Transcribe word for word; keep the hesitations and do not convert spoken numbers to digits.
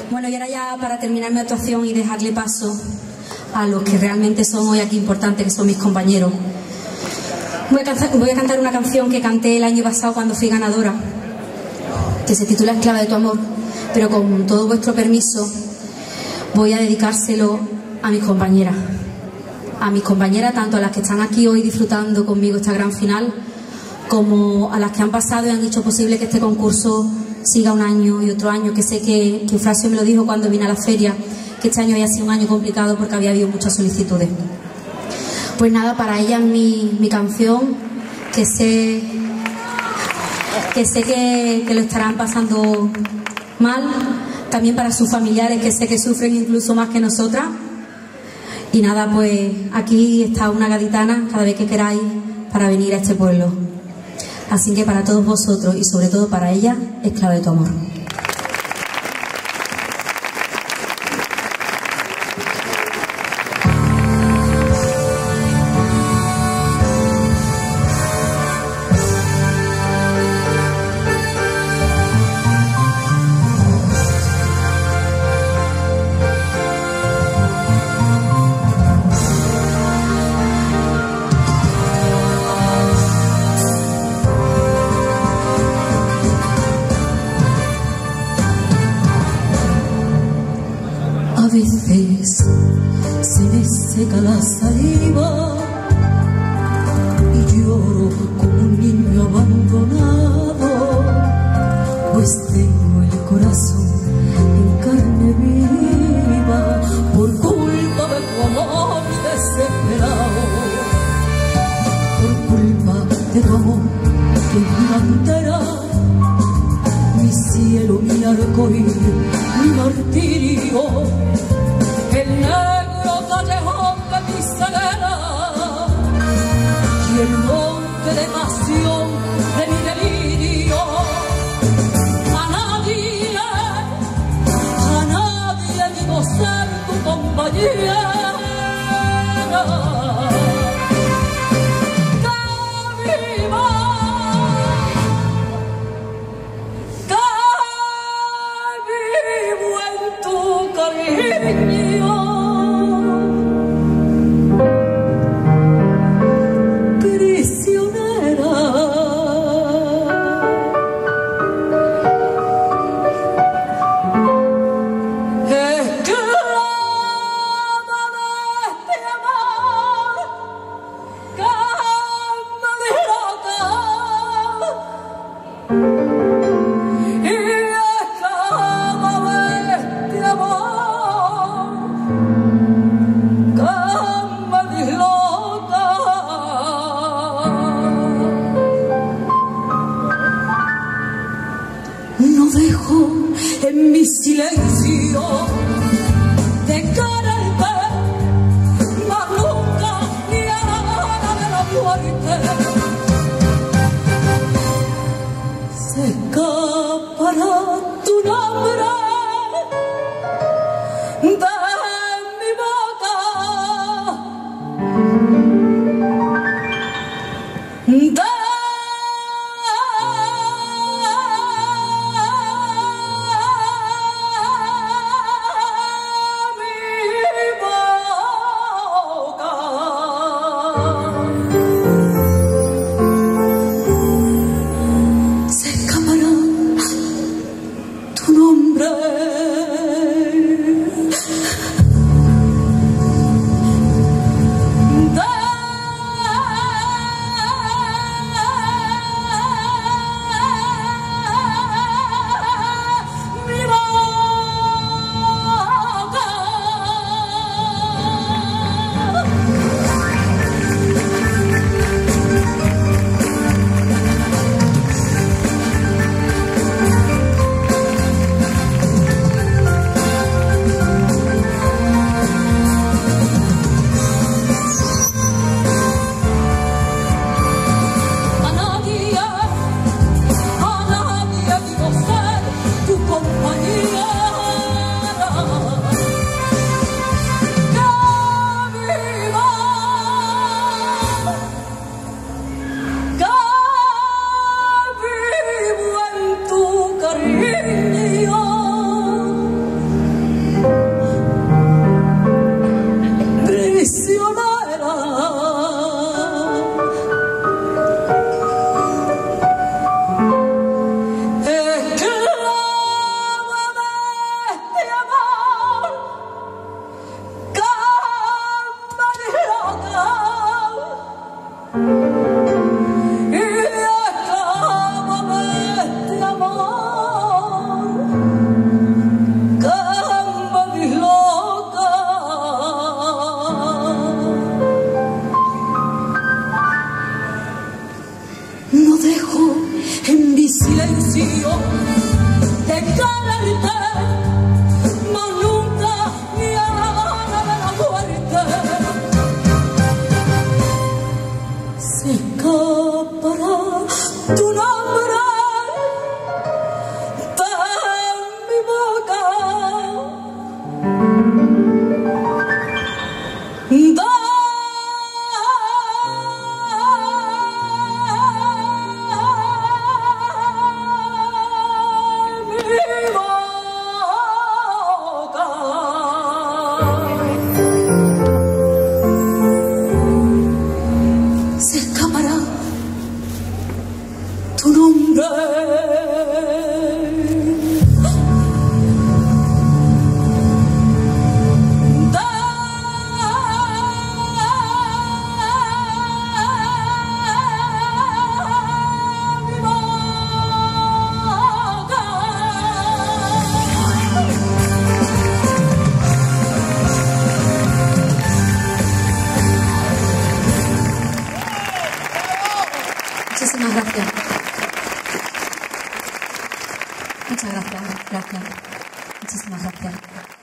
Bueno, y ahora ya para terminar mi actuación y dejarle paso a los que realmente son hoy aquí importantes, que son mis compañeros, voy a, cantar, voy a cantar una canción que canté el año pasado cuando fui ganadora, que se titula Esclava de tu amor, pero con todo vuestro permiso voy a dedicárselo a mis compañeras, a mis compañeras, tanto a las que están aquí hoy disfrutando conmigo esta gran final, como a las que han pasado y han hecho posible que este concurso siga un año y otro año, que sé que, que Eufrasio me lo dijo cuando vine a la feria, que este año había sido un año complicado porque había habido muchas solicitudes. Pues nada, para ellas mi, mi canción, que sé que, sé que, que lo estarán pasando mal, también para sus familiares, que sé que sufren incluso más que nosotras. Y nada, pues aquí está una gaditana cada vez que queráis para venir a este pueblo. Así que para todos vosotros y sobre todo para ella, Esclava de tu amor. A veces se me seca la saliva y lloro como un niño abandonado, pues tengo el corazón en carne viva por culpa de tu amor desesperado, por culpa de tu amor que es mi bandera, mi cielo, mi arcoíris, mi martirio, el negro callejón de mi ceguera y el monte de pasión de mi delirio. A nadie, a nadie digo ser tu compañera. No dejo en mi silencio de cara al ver, mas nunca ni a la de la muerte se escapará tu nombre de mi boca, de mi quererte, mas nunca ni ana de la muerte. Se escapará tu nombre de mi boca. Se escapará tu nombre Muchísimas gracias. Muchas gracias. Gracias. Muchísimas gracias.